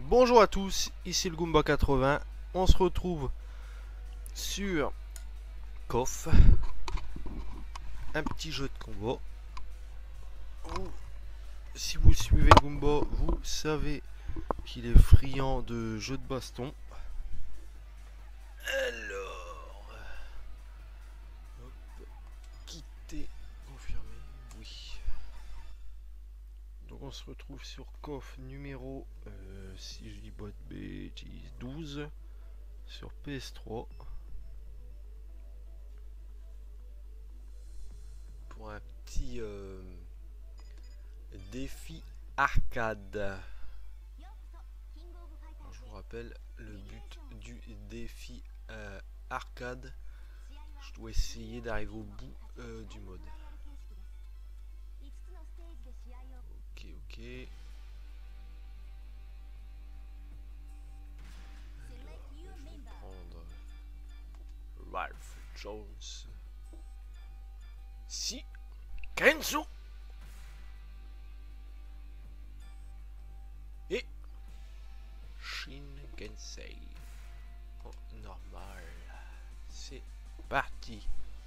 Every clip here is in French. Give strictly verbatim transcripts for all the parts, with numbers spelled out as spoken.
Bonjour à tous, ici le Goomba quatre-vingts. On se retrouve sur K O F, un petit jeu de combat. Où, si vous suivez le Goomba, vous savez qu'il est friand de jeux de baston. Alors, hop, quitter, confirmer, oui. Donc on se retrouve sur K O F numéro, euh, si je dis pas de bêtises, douze, sur P S trois. Pour un petit euh, défi arcade. Alors, je vous rappelle le but du défi euh, arcade. Je dois essayer d'arriver au bout euh, du mode. Ok, ok. Alors, je vais prendre Ralph Jones. Si Kenzo et Shin Gensei. Oh, normal. C'est parti.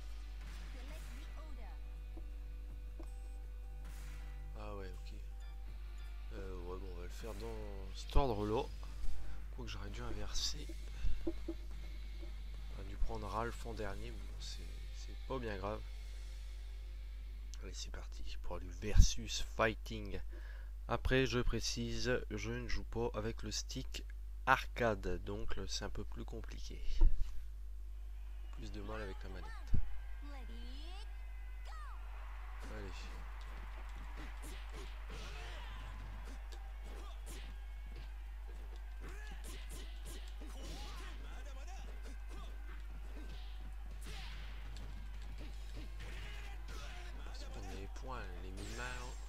Ah ouais, ok. Euh, ouais, bon, on va le faire dans cet ordre-là. Quoique j'aurais dû inverser. J'aurais dû prendre Ralph en dernier, mais bon, c'est pas bien grave. Allez, c'est parti pour le versus fighting. Après, je précise, je ne joue pas avec le stick arcade, donc c'est un peu plus compliqué. Plus de mal avec la manette. Allez. On a les points, les mille-mains.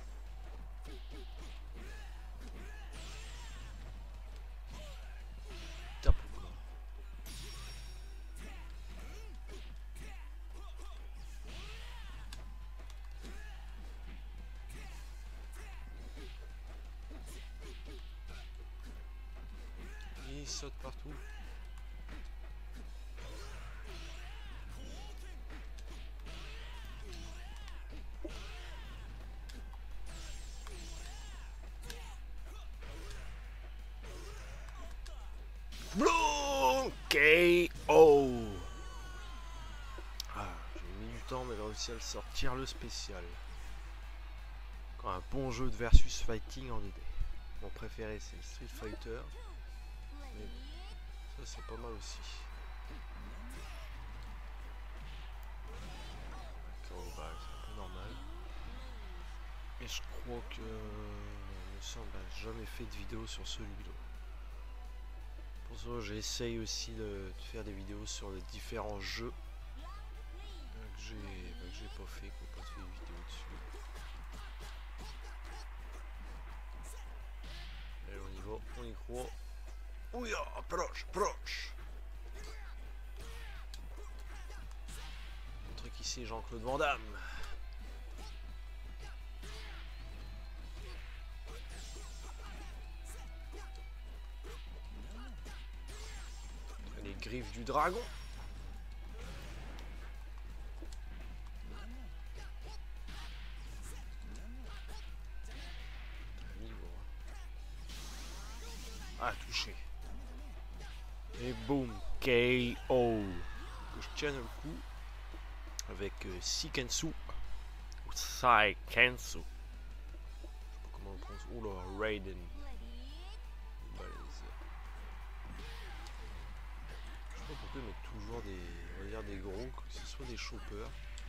Tape au corps. Il saute partout. Bloom K O. Ah, j'ai mis du temps, mais j'ai réussi à le sortir, le spécial. Encore un bon jeu de versus fighting en deux D. Mon préféré, c'est le Street Fighter. Mais ça, c'est pas mal aussi. D'accord, bah, c'est un peu normal. Et je crois que, il me semble, j'ai jamais fait de vidéo sur celui-là. Pour ça, j'essaye aussi de, de faire des vidéos sur les différents jeux que j'ai bah, pas fait, quoi, pas fait de vidéo dessus. Allez, on y va, on y croit. Ouya, approche, approche. Montre qui c'est Jean-Claude Van Damme. Les griffes du dragon. Ah, touché. Et boum, K O. Que je tienne le coup avec euh, Sikensu ou Saikensu. Je sais pas comment on prononce. Oula, Raiden. Balèze. Je sais pas pourquoi ils mettent toujours des, on va dire des gros, que ce soit des choppers.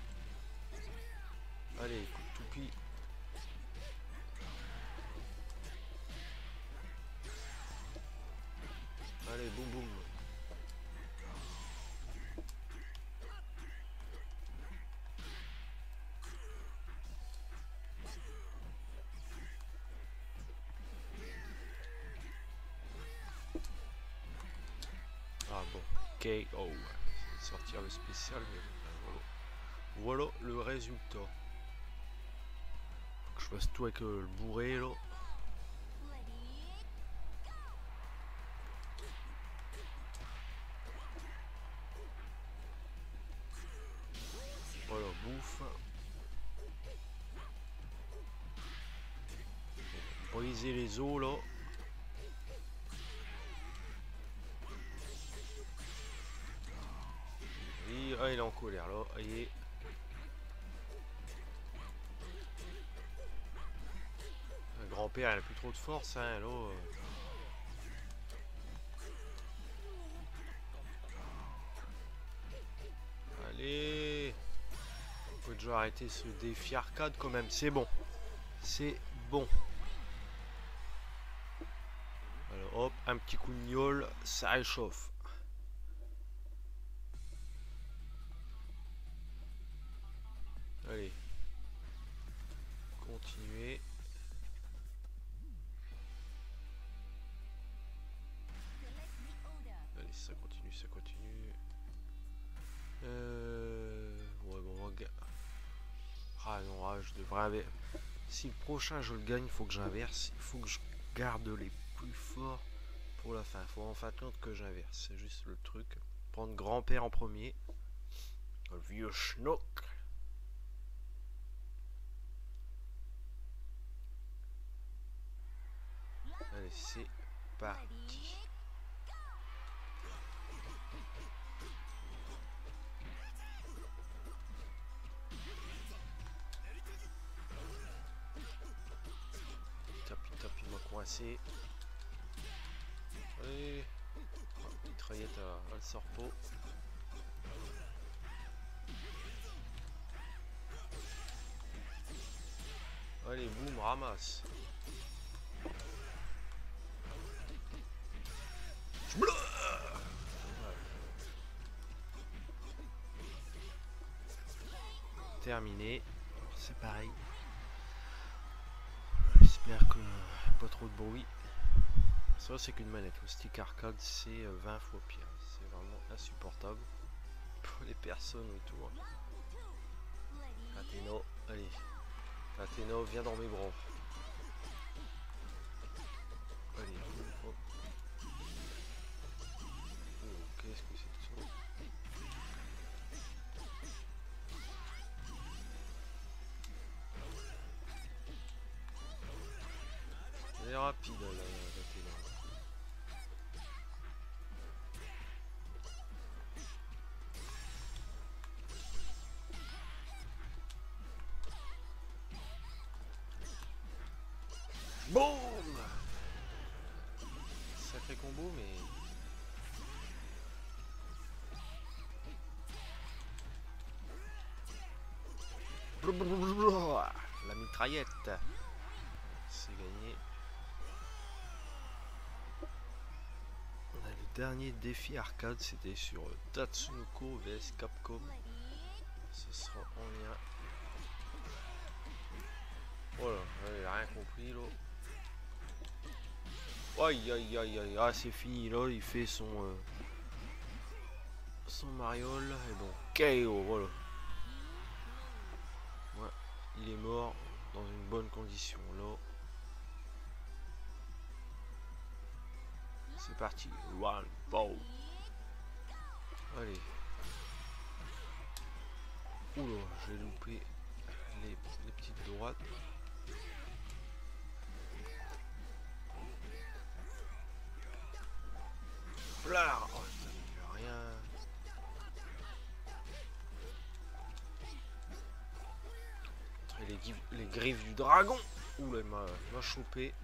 Allez, coup de toupie. Allez, boum boum. Ah bon, K O. C'est sortir le spécial, mais voilà. Voilà le résultat. Faut que je fasse tout avec euh, le bourré là. bouffe. Briser les os là. Et, ah, il est en colère là. Voyez. Le grand-père il a plus trop de force hein, là. Allez. On peut déjà arrêter ce défi arcade quand même. C'est bon. C'est bon. Alors hop, un petit coup de gnôle, ça réchauffe. Allez. Continuez. Allez, ça continue, ça continue. Euh... Ouais, bon, on va... Ah non, ah, je devrais... Avoir... Si le prochain je le gagne, il faut que j'inverse. Il faut que je garde les plus forts pour la fin. Il faut en fin de compte que j'inverse. C'est juste le truc. Prendre grand-père en premier. Le vieux schnock. Allez, c'est parti. Tape, tape, il m'a coincé. Allez. Mitraillette à, à le sorpo. Allez, boum, ramasse. Terminé. C'est pareil. J'espère que pas trop de bruit. Ça c'est qu'une manette. Le stick arcade c'est vingt fois pire. C'est vraiment insupportable pour les personnes autour. Athéno, allez. Athéno, viens dans mes bras. Allez, hop. Oh, qu'est-ce que c'est que ça? Elle est rapide la, la Athéno. Boum! Sacré combo, mais... La mitraillette. C'est gagné. Le dernier défi arcade, c'était sur Tatsunoko vs Capcom. Ce sera en lien. Voilà, j'ai rien compris là. Aïe aïe aïe aïe, ah c'est fini là, il fait son euh, son mariole et bon, K O, voilà. Ouais, il est mort dans une bonne condition là. C'est parti, one, bow. Allez. Oula, j'ai loupé les, les petites droites. Là, oh, ça ne fait rien. Les, les griffes du dragon. Oula, il m'a chopé.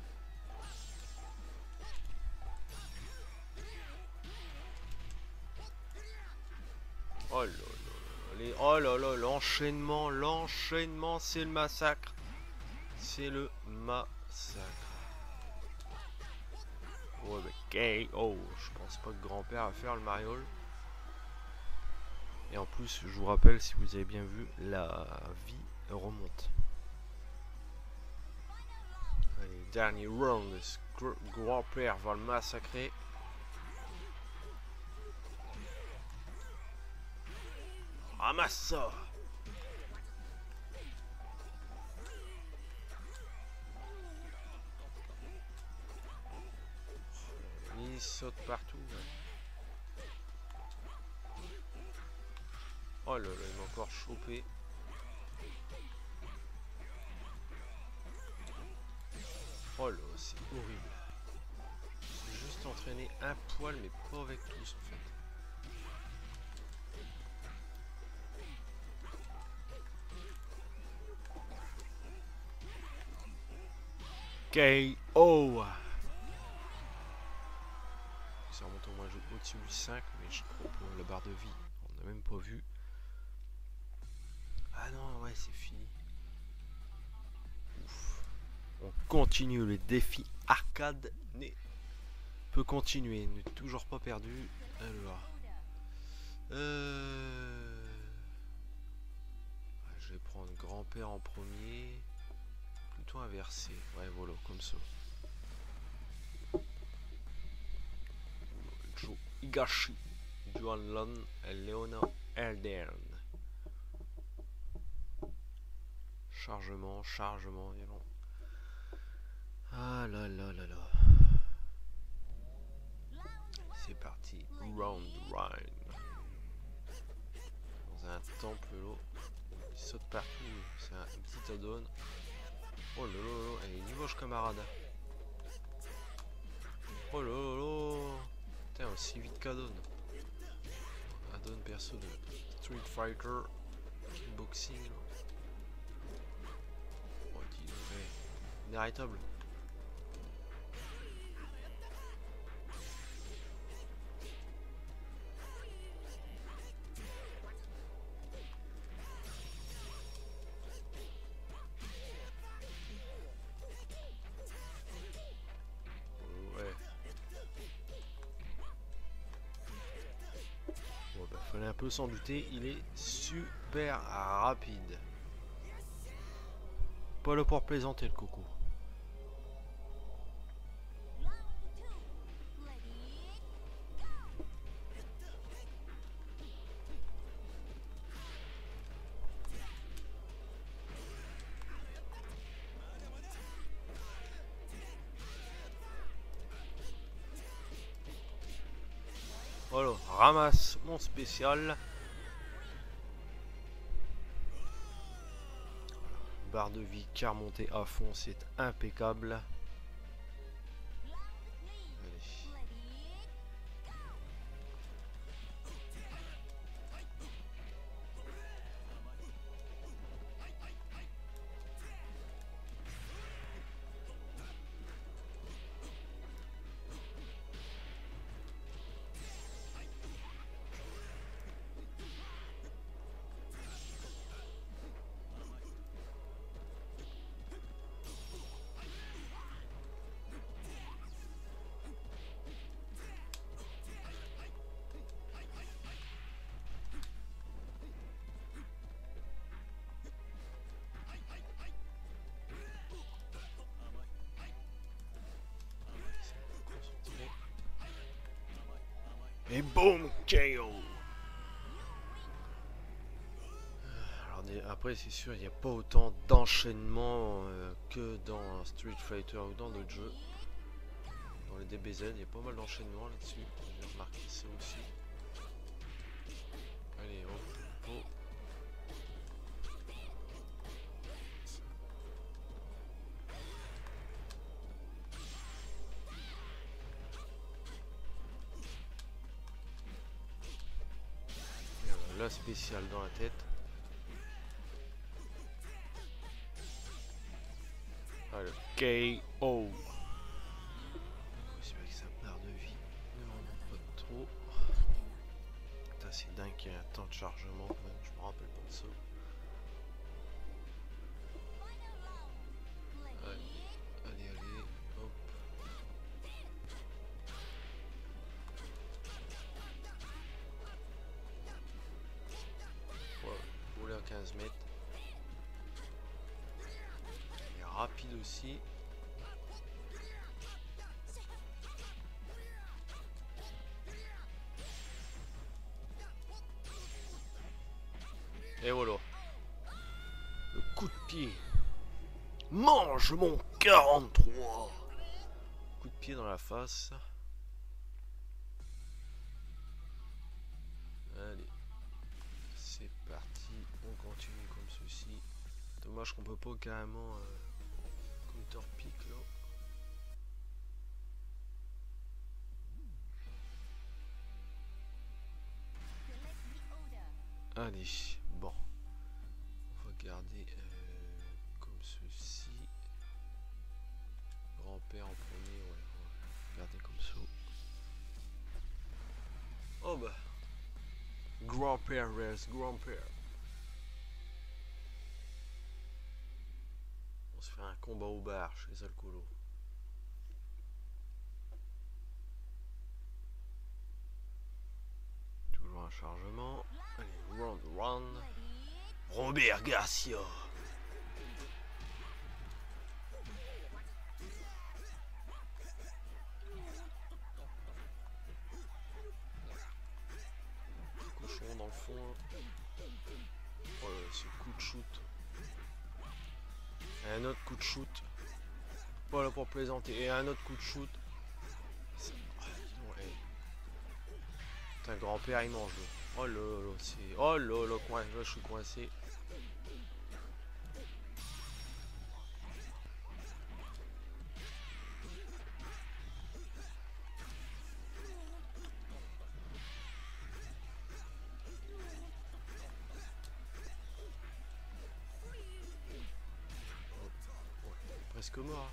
Oh là là, les, oh là là, l'enchaînement, l'enchaînement, c'est le massacre. C'est le massacre. Ouais, bah, K O. Je pense pas que grand-père va faire le mariole. Et en plus, je vous rappelle, si vous avez bien vu, la vie remonte. Allez, dernier round. Grand-père va le massacrer. Ramasse ça. Il saute partout. Ouais. Oh là là, il m'a encore chopé. c'est horrible. C'est juste entraîner un poil, mais pas avec tous en fait. K O. Ça remonte au moins au-dessus du cinq, mais je crois que la barre de vie, on n'a même pas vu. Ah non, ouais, c'est fini. Ouf. On continue les défis arcade. Né. Peut continuer, n'est toujours pas perdu. Alors. Euh... Je vais prendre grand-père en premier. Plutôt inversé. Ouais, voilà, comme ça. Joe Higashi, Joan Lon et Leona Eldern. Chargement, chargement, violent. Ah là là là là. C'est parti. Round Rhyme. Dans un temple l'eau. Il saute partout. C'est un petit add-on. Oh là là là. Elle est niveau camarade. Oh là là là. Putain, aussi vite qu'add-on. Add-on perso de Street Fighter. Kickboxing. Oh, dis ouais. Inarrêtable. Fallait un peu s'en douter, il est super rapide. Pas là pour plaisanter le coco. Voilà, ramasse mon spécial. Barre de vie qui a remonté à fond, c'est impeccable. Allez. Et boum, K O. Alors après c'est sûr il n'y a pas autant d'enchaînement euh, que dans Street Fighter ou dans d'autres jeux. Dans les D B Z il y a pas mal d'enchaînement là-dessus. J'ai remarqué ça aussi. Allez hop, hop. La spéciale dans la tête. Allez, K O. J'espère que sa barre de vie ne remonte pas trop. Putain, c'est dingue qu'il y ait un temps de chargement. Je me rappelle pas de ça. Allez, allez, allez. Hop. Rouler à quinze mètres. Il est rapide aussi. Et voilà. Le coup de pied. Mange mon quarante-trois. Coup de pied dans la face. Allez. C'est parti. On continue comme ceci. Dommage qu'on peut pas carrément euh, counter pick là. regarder euh, comme ceci. Grand-père en premier, ouais, on va regarder comme ça. Oh bah, grand-père reste grand-père. On se fait un combat au bar chez Alcolo. Toujours un chargement. Allez, round one. Robert Garcia. Cochon dans le fond. Oh là, ce coup de shoot. Et un autre coup de shoot. Voilà pour plaisanter. Et un autre coup de shoot. Ouais. Putain, grand-père il mange. Oh là là, c'est. Oh là là, coin... là, je suis coincé. Presque mort.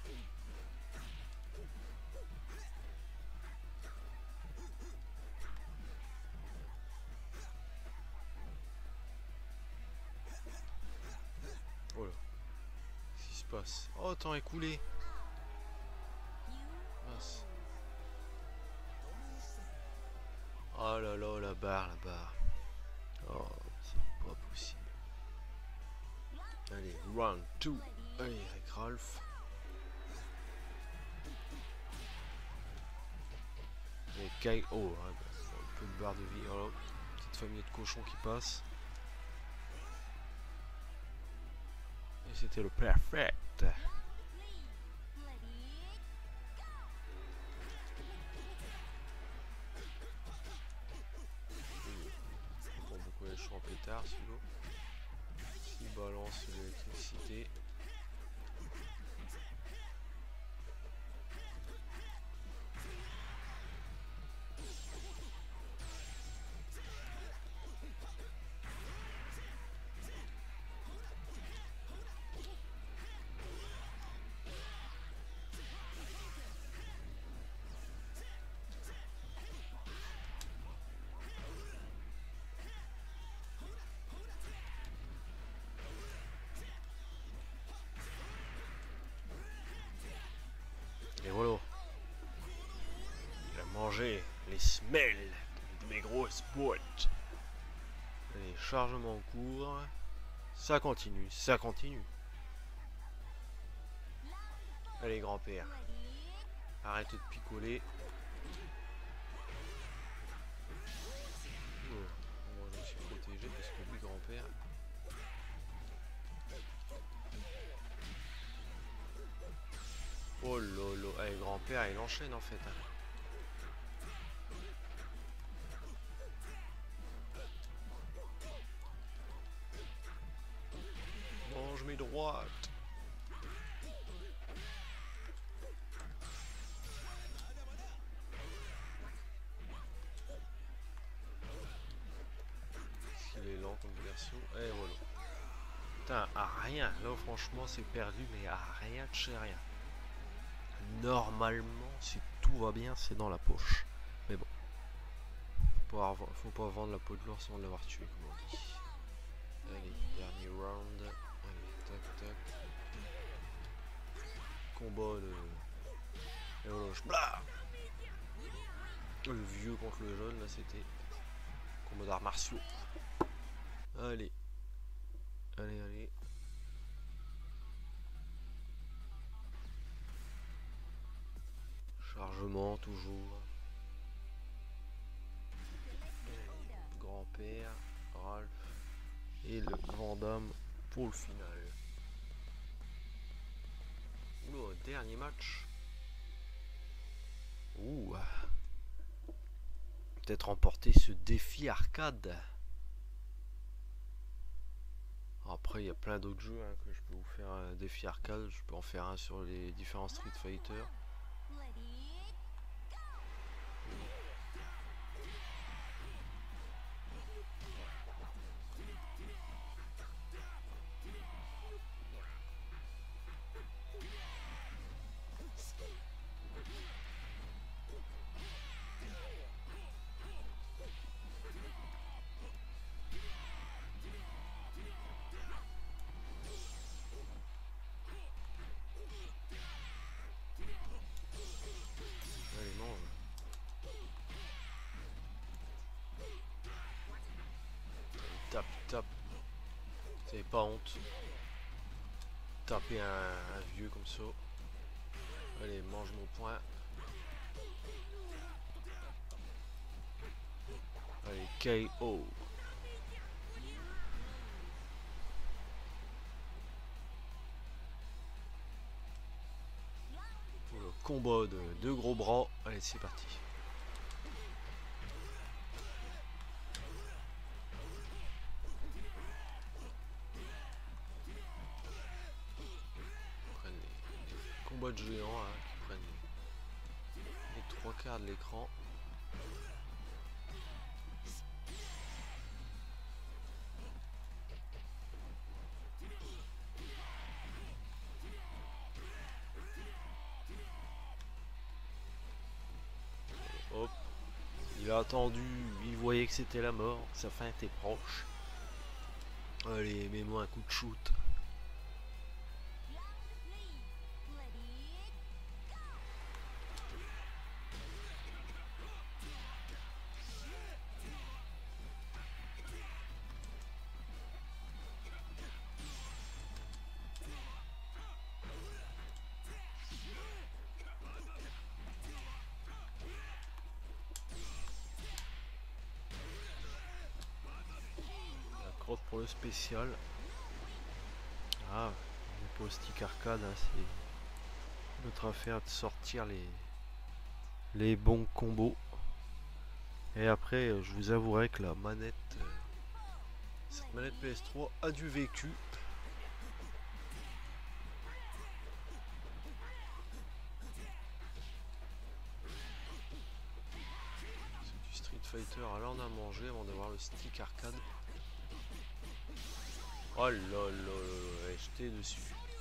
Oh là. Qu'est-ce qui se passe? Oh, temps écoulé. Mince. Oh là là, la barre, la barre. Oh, c'est pas possible. Allez, round two. Allez, avec Ralph. Et Kai. Oh, ouais, bah, un peu de barre de vie. Oh là, petite famille de cochons qui passe. Et c'était le perfect. Pour beaucoup les champs pétard, celui-là. Il balance l'électricité. Et voilà. Il a mangé les semelles de mes grosses boîtes. Les chargements en cours. Ça continue, ça continue. Allez, grand-père. Arrête de picoler. Oh, moi je me suis protégé parce que lui, grand-père. Oh lolo. Allez, grand-père, il enchaîne en fait. Hein. Mange mes droites. Il est lent comme version. Et voilà. Putain, à rien. Là, franchement, c'est perdu, mais à rien de chez rien. Normalement, si tout va bien, c'est dans la poche. Mais bon. Faut pas, faut pas vendre la peau de l'ours sans l'avoir tué, comme on dit. Allez, dernier round. Allez, tac, tac. Combat de... Et voilà, je... Blah le vieux contre le jeune, là, c'était... Combat d'arts martiaux. Allez. Allez, allez. Chargement, toujours. Grand-père, Ralph. Et le Vandame pour le final. Oh, dernier match. Ouh. Peut-être remporter ce défi arcade. Après, il y a plein d'autres jeux hein, que je peux vous faire un défi arcade. Je peux en faire un sur les différents Street Fighter. T'avais pas honte. Taper un, un vieux comme ça. Allez, mange mon point. Allez, K O. Pour le combat de deux gros bras. Allez, c'est parti. Ils prennent les, les combats de géants hein, qui prennent les, les trois quarts de l'écran. Hop. Il a attendu, il voyait que c'était la mort, sa fin était proche. Allez, mets-moi un coup de shoot. Pour le spécial. Ah, on n'est pas au stick arcade, hein, c'est notre affaire de sortir les les bons combos. Et après, je vous avouerai que la manette, euh, cette manette P S trois a du vécu. C'est du Street Fighter, alors on a mangé avant d'avoir le stick arcade. Oh là là là, j'étais dessus.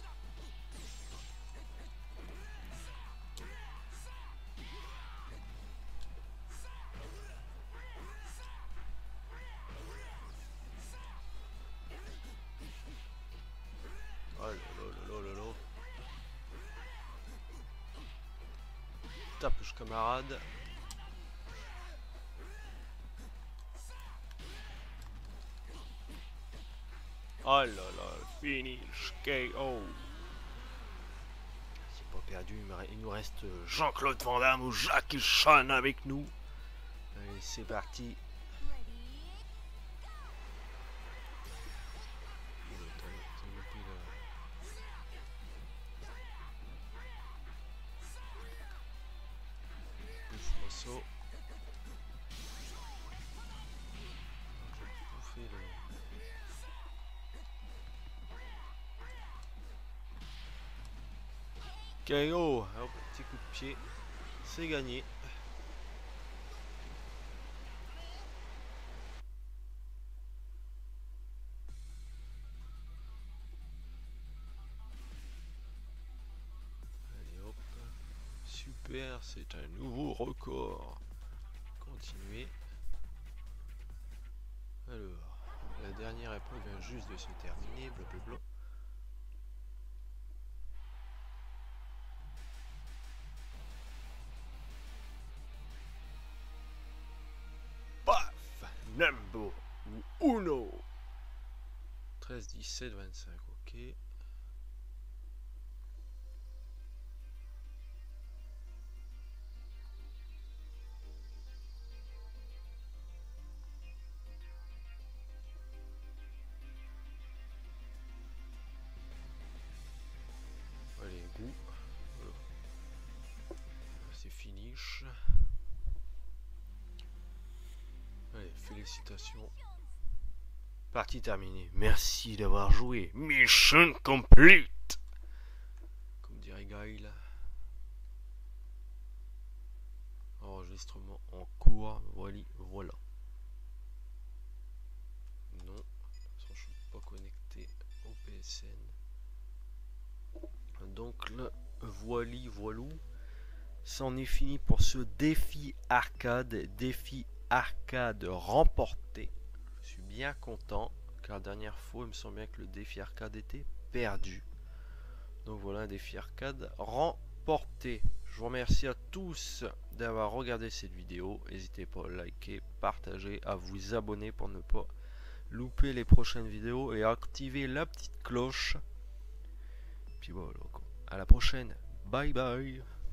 Oh là là là là là. Tape, camarade. Oh là là, finish, K O. C'est pas perdu, il nous reste Jean-Claude Van Damme ou Jackie Chan avec nous. Allez, c'est parti. Bouffe-moi K O, hop, petit coup de pied, c'est gagné. Allez hop, super, c'est un nouveau record. Continuez. Alors, la dernière épreuve vient juste de se terminer, blablabla. Number uno. treize, dix-sept, vingt-cinq, ok. Allez, goût. Voilà. C'est finish. Allez, félicitations. Partie terminée. Merci d'avoir joué. Mission complete. Comme dirait Gaël. Enregistrement en cours. Voilà, voilà. Non, je ne suis pas connecté au P S N. Donc le voili voilou. C'en est fini pour ce défi arcade. Défi arcade remporté. Je suis bien content car la dernière fois il me semble bien que le défi arcade était perdu. Donc voilà un défi arcade remporté. Je vous remercie à tous d'avoir regardé cette vidéo. N'hésitez pas à liker, partager, à vous abonner pour ne pas louper les prochaines vidéos et activer la petite cloche. Puis voilà, quoi. À la prochaine. Bye bye.